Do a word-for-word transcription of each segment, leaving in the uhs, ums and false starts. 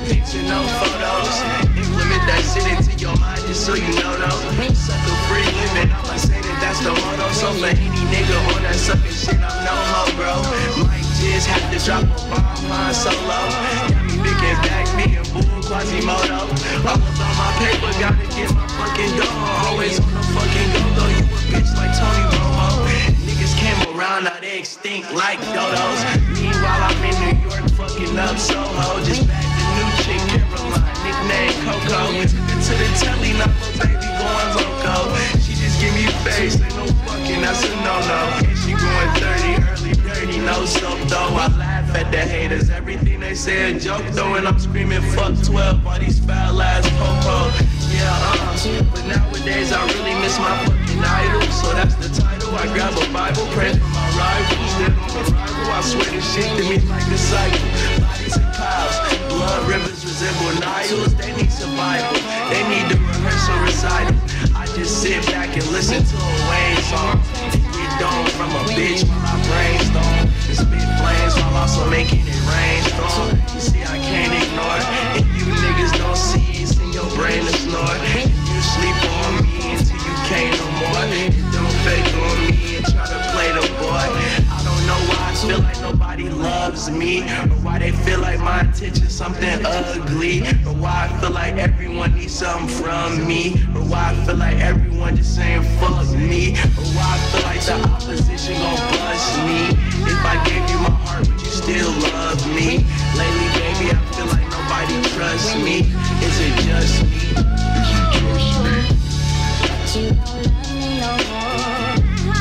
pics and no photos. Implement that shit into your mind just so you know though. Sucker free living, I'ma say that that's the motto. So for any nigga on that sucker shit, I'm no hoe, bro. Might just have to drop a bomb line solo. Got me big and back, me and Boo and Quasimodo. All about my paper, gotta get my fucking dough. Always on the fucking go-go, you a bitch like Tony Romo. Niggas came around, now they extinct like dodos. Meanwhile, I'm in New York, fucking up Soho. Just back the new chick, Caroline, nickname Coco. Took her to the telly, now my baby going loco. She just give me face, ain't no fucking, that's a no-no. And she going dirty, early dirty, no soap though. I laugh at the haters, everything they say a joke though. And I'm screaming fuck twelve, all these foul ass popo. Yeah, uh, but nowadays I really miss my fucking idol. So that's the title, I grab a Bible, pray for my rivals. Dead on arrival, I swear this shit to me like a cycle. Bodies and piles, blood rivers resemble Niles. They need survival, they need to rehearse a recital. I just sit back and listen to a Wayne song. And get dome from a bitch while I brainstorm. And spit flames while also making it rainstorm. You see I can't ignore, and you niggas don't see it's in your brain to snore. And you sleep on me until you can't no more. And don't fake on me and try to play the boy. I don't know why I feel like nobody loves me, or why they feel like my intention's something ugly, or why I feel like everyone needs something from me, or why I feel like everyone just saying fuck me, or why I feel like the opposition gon' bust me. If I gave you my heart, would you still love me? Lately, baby, I feel like nobody trusts me. Is it just me? Is it just me? You don't love me no more.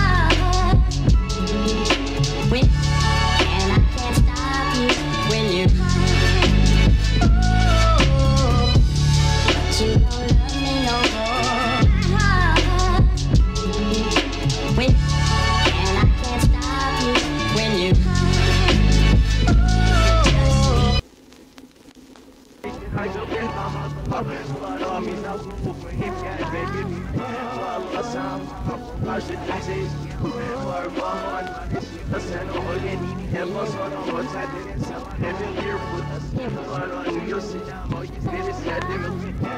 When, and I can't stop you when you. You don't love me no more. When, and I can't stop you when you. Blood on me, now who for him, yeah, baby. Well, some I should say, or one, a son of a need him, was on what's happening, someone every year with us. Blood on you, sit down, or you finish that.